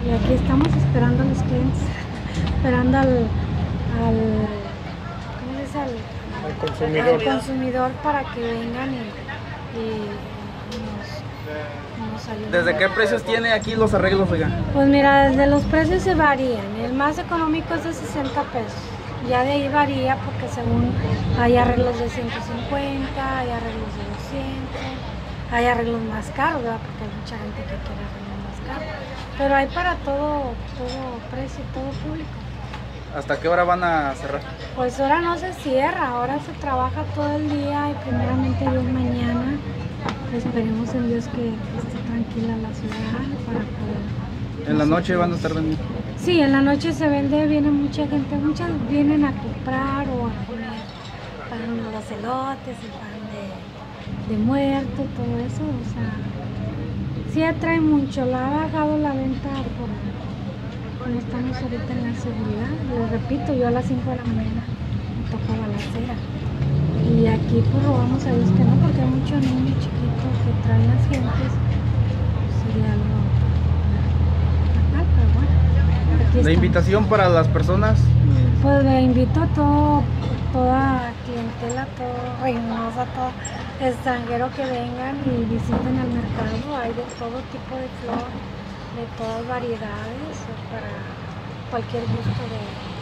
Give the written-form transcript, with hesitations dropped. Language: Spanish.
Y aquí estamos esperando a los clientes, esperando al ¿cómo se dice? Al consumidor para que vengan y nos ayuden. ¿Desde qué precios tiene aquí los arreglos, oiga? Pues mira, desde los precios se varían. El más económico es de 60 pesos. Ya de ahí varía porque según hay arreglos de 150, hay arreglos de 200, hay arreglos más caros, ¿verdad? Porque hay mucha gente que quiere arreglos más caros. Pero hay para todo precio, todo público. ¿Hasta qué hora van a cerrar? Pues ahora no se cierra, ahora se trabaja todo el día y primeramente Dios mañana. Esperemos en Dios que esté tranquila la ciudad para poder... ¿En la noche van a estar vendiendo? Sí, en la noche se vende, viene mucha gente, muchas vienen a comprar o a comer pan, los elotes, el pan de muerto, todo eso, o sea, sí atrae mucho, la ha bajado la venta como estamos ahorita en la seguridad. Les repito, yo a las 5 de la mañana me toca balacera y aquí pues rogamos a Dios que no, porque hay muchos niños chiquitos que traen las gentes, sería algo fatal, pero bueno. La invitación para las personas. Pues le invito a toda clientela, todo Reynosa, todo extranjero que vengan y visiten el mercado. Hay de todo tipo de flor, de todas variedades, para cualquier gusto de